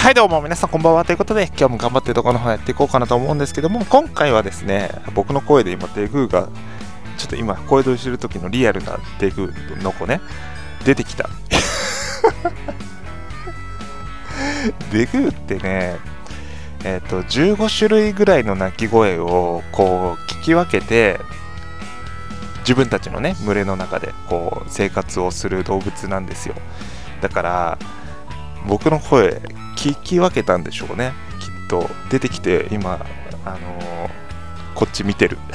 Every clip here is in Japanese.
はいどうも皆さんこんばんはということで、今日も頑張って動画の方やっていこうかなと思うんですけども、今回はですね、僕の声で今デグーがちょっと今声取りしてる時のリアルなデグーの子ね出てきたデグーってね15種類ぐらいの鳴き声をこう聞き分けて自分たちのね群れの中でこう生活をする動物なんですよ。だから僕の声聞き分けたんでしょうね、きっと。出てきて今こっち見てる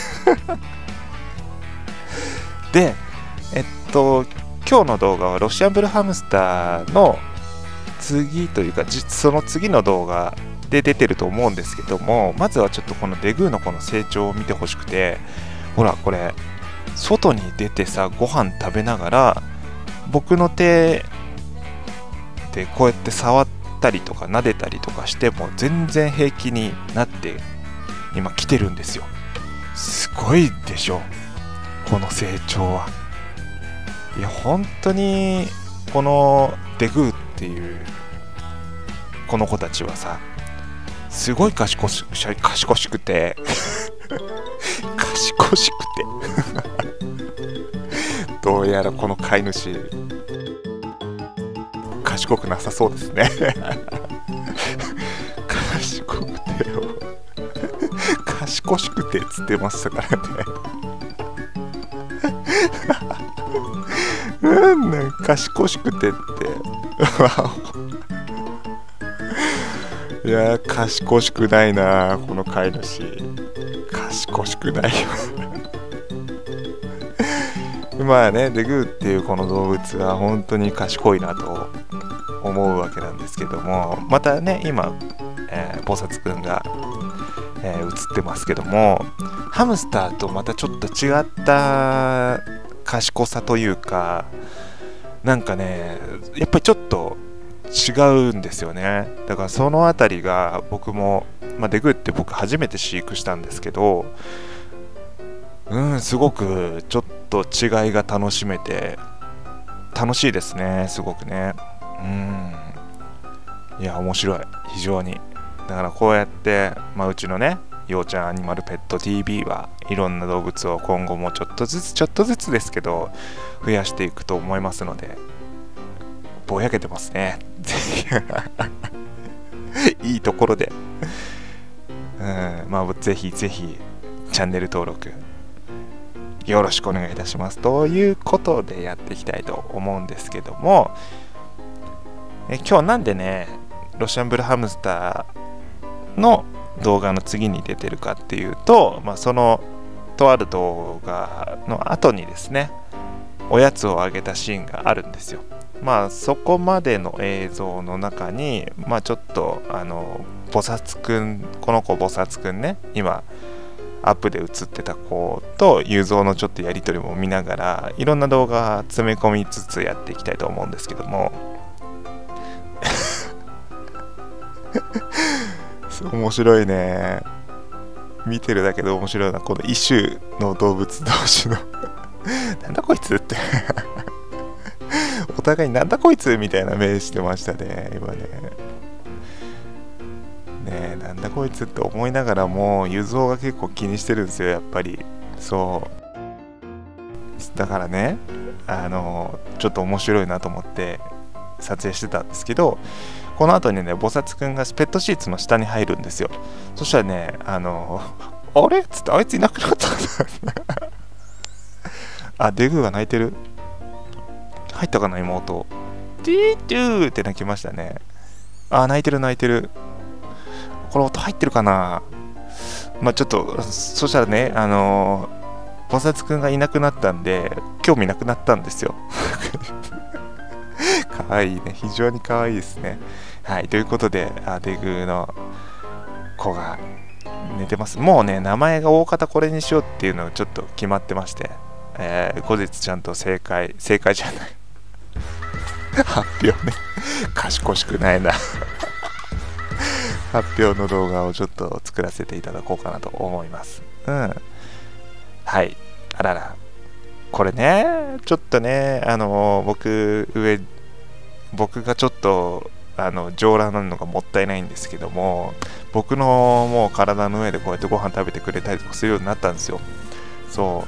で今日の動画はロシアンブルハムスターの次というかその次の動画で出てると思うんですけども、まずはちょっとこのデグーの子の成長を見てほしくて、ほらこれ外に出てさご飯食べながら僕の手でこうやって触ったりとか撫でたりとかしても全然平気になって今来てるんですよ。すごいでしょこの成長は。いや本当にこのデグーっていうこの子たちはさすごい賢しくて賢しくてどうやらこの飼い主賢くなさそうですね賢くてよ賢しくてっつってましたからねなん賢しくてっていや賢しくないなこの飼い主。賢しくないよまあねデグーっていうこの動物は本当に賢いなと思うわけなんですけども、またね今、菩薩くんが、映ってますけども、ハムスターとまたちょっと違った賢さというかなんかねやっぱりちょっと違うんですよね。だからそのあたりが僕も、デグーって僕初めて飼育したんですけどすごくちょっと違いが楽しめて楽しいですね、すごくね。いや面白い非常に。だからこうやって、うちのねようちゃんアニマルペット TV はいろんな動物を今後もちょっとずつですけど増やしていくと思いますので、ぼやけてますねいいところでぜひぜひチャンネル登録よろしくお願いいたしますということでやっていきたいと思うんですけども、今日なんでねロシアンブルハムスターの動画の次に出てるかっていうと、そのとある動画の後にですねおやつをあげたシーンがあるんですよ。そこまでの映像の中にちょっと菩薩くん、この子菩薩くんね今アップで映ってた子と雄三のちょっとやり取りも見ながらいろんな動画詰め込みつつやっていきたいと思うんですけども面白いね、見てるだけで面白いなこの異種の動物同士のなんだこいつってお互いなんだこいつみたいな目してましたね今ね。なんだこいつって思いながらも雄三が結構気にしてるんですよやっぱり。そうだからねちょっと面白いなと思って撮影してたんですけど、この後にね菩薩くんがペットシーツの下に入るんですよ。そしたらねあれっつってあいついなくなったあデグーが泣いてる。入ったかな妹。ティートゥーって泣きましたね。泣いてる。これ音入ってるかな。ちょっとそしたらね菩薩くんがいなくなったんで興味なくなったんですよかわいいね、非常にかわいいですね。はいということでデグーの子が寝てます。もうね名前が大方これにしようっていうのがちょっと決まってまして、後日ちゃんと正解じゃない発表ね賢しくないな発表の動画をちょっと作らせていただこうかなと思います。はいあららこれねちょっとね僕がちょっと上裸なのがもったいないんですけども、僕のもう体の上でこうやってご飯食べてくれたりとかするようになったんですよ。そう。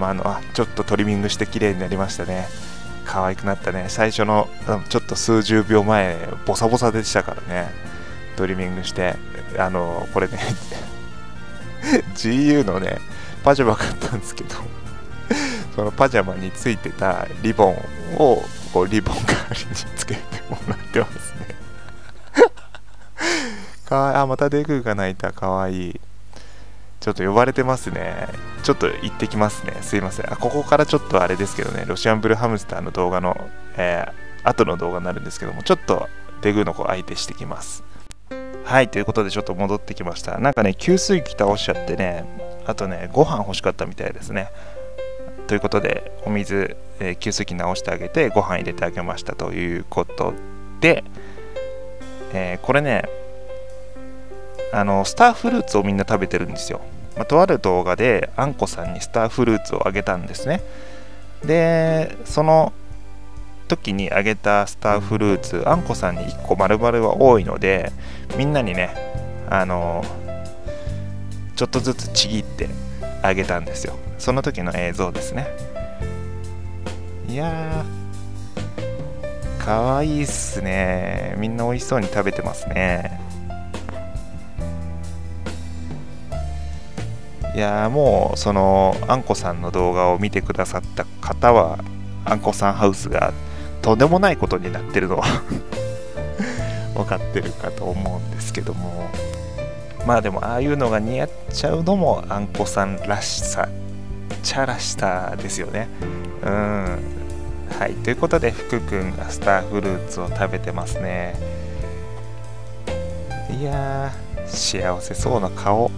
ちょっとトリミングして綺麗になりましたね。可愛くなったね。最初のちょっと数十秒前、ボサボサでしたからね。トリミングして、これね、GU のね、パジャマ買ったんですけど、そのパジャマについてたリボンを、こうリボン代わりにつけてもらってますね。かわいい。あ、またデグーが鳴いた。かわいい。ちょっと呼ばれてますね。ちょっと行ってきますね。すいません。ここからちょっとあれですけどね、ロシアンブルーハムスターの動画の、後の動画になるんですけども、ちょっとデグーの子相手してきます。はい、ということでちょっと戻ってきました。なんかね、給水器倒しちゃってね、あとね、ご飯欲しかったみたいですね。ということで、お水、給水器直してあげて、ご飯入れてあげましたということで、これね、スターフルーツをみんな食べてるんですよ。とある動画であんこさんにスターフルーツをあげたんですね。で、その時にあげたスターフルーツ、あんこさんに1個丸々は多いので、みんなにね、ちょっとずつちぎってあげたんですよ。その時の映像ですね。いやー、かわいいっすね。みんな美味しそうに食べてますね。いやー、もうそのあんこさんの動画を見てくださった方は、あんこさんハウスがとんでもないことになってるのは分かってるかと思うんですけども、まあでもああいうのが似合っちゃうのもあんこさんらしさ、チャらしさですよね。はい、ということで福くんがスターフルーツを食べてますね。いやー、幸せそうな顔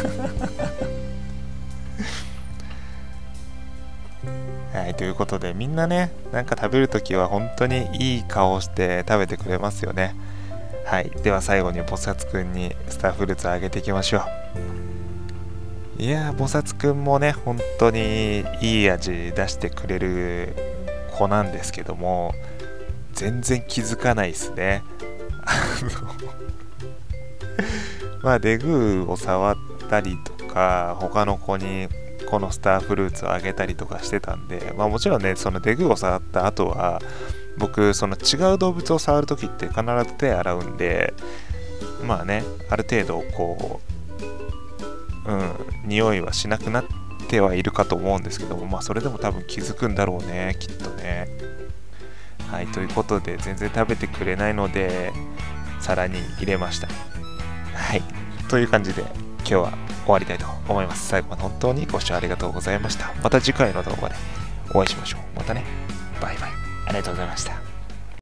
はい、ということでみんなね、なんか食べるときは本当にいい顔して食べてくれますよね。はい、では最後にボサツくんにスターフルーツあげていきましょう。いやー、ボサツくんもね、本当にいい味出してくれる子なんですけども、全然気づかないですね。まあデグーを触ったりとか、他の子にこのスターフルーツをあげたりとかしてたんで、まあもちろんね、そのデグーを触った後は、僕その違う動物を触るときって必ず手洗うんで、まあね、ある程度こう匂いはしなくなってはいるかと思うんですけども、まあそれでも多分気づくんだろうね、きっとね。はい、ということで全然食べてくれないので皿に入れました。はい、という感じで今日は終わりたいと思います。最後まで本当にご視聴ありがとうございました。また次回の動画でお会いしましょう。またね。バイバイ。ありがとうございました。